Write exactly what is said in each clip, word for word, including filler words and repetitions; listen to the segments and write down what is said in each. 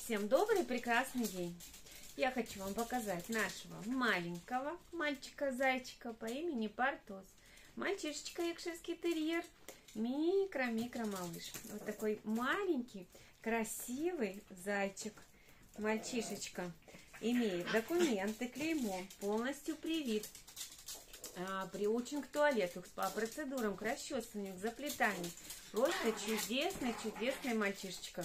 всем добрый прекрасный день. Я хочу вам показать нашего маленького мальчика-зайчика по имени Портос. Мальчишечка, йоркширский терьер, микро-микро малыш. Вот такой маленький, красивый зайчик. Мальчишечка имеет документы, клеймо, полностью привит. А, приучен к туалету, к спа-процедурам, к расчесыванию, к заплетанию. Просто чудесный, чудесный мальчишечка.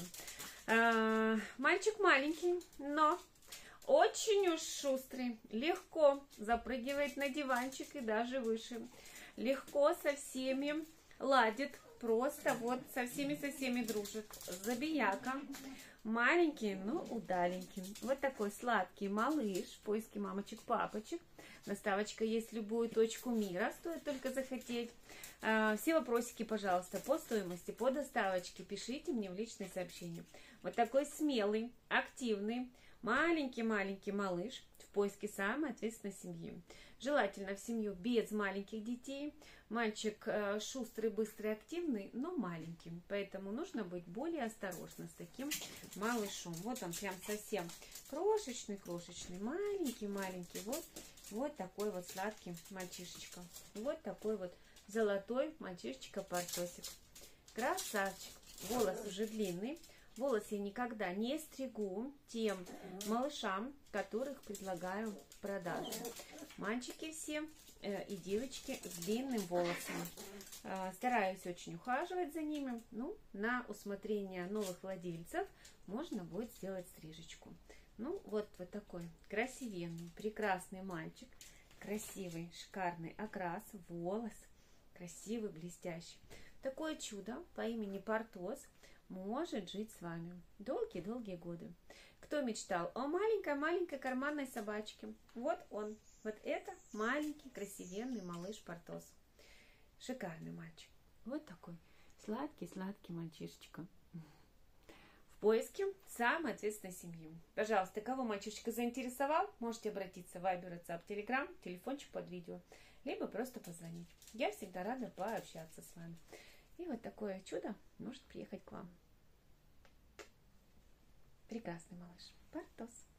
А, мальчик маленький, но очень уж шустрый. Легко запрыгивает на диванчик и даже выше. Легко со всеми ладит. Просто вот со всеми-со всеми дружит. Забияка. Маленький, но удаленький. Вот такой сладкий малыш в поиске мамочек-папочек. Доставочка есть в любую точку мира, стоит только захотеть. Все вопросики, пожалуйста, по стоимости, по доставочке пишите мне в личные сообщения. Вот такой смелый, активный, маленький-маленький малыш в поиске самой ответственной семьи. Желательно в семью без маленьких детей. Мальчик шустрый, быстрый, активный, но маленький. Поэтому нужно быть более осторожным с таким малышом. Вот он прям совсем крошечный-крошечный, маленький-маленький. Вот, вот такой вот сладкий мальчишечка. Вот такой вот золотой мальчишечка-портосик. Красавчик. Волос уже длинный. Волос я никогда не стригу тем малышам, которых предлагаю в продажу. Мальчики все э, и девочки с длинным волосом. Э, стараюсь очень ухаживать за ними. Ну, на усмотрение новых владельцев можно будет сделать стрижечку. Ну, вот, вот такой красивенный, прекрасный мальчик. Красивый, шикарный окрас, волос. Красивый, блестящий. Такое чудо по имени Портос может жить с вами долгие-долгие годы. Кто мечтал о маленькой-маленькой карманной собачке? Вот он. Вот это маленький, красивенный малыш Портос. Шикарный мальчик. Вот такой сладкий-сладкий мальчишечка. В поиске самой ответственной семьи. Пожалуйста, кого мальчишечка заинтересовал, можете обратиться в Вайбер, WhatsApp, Telegram, телефончик под видео, либо просто позвонить. Я всегда рада пообщаться с вами. И вот такое чудо может приехать к вам. Прекрасный малыш Портос.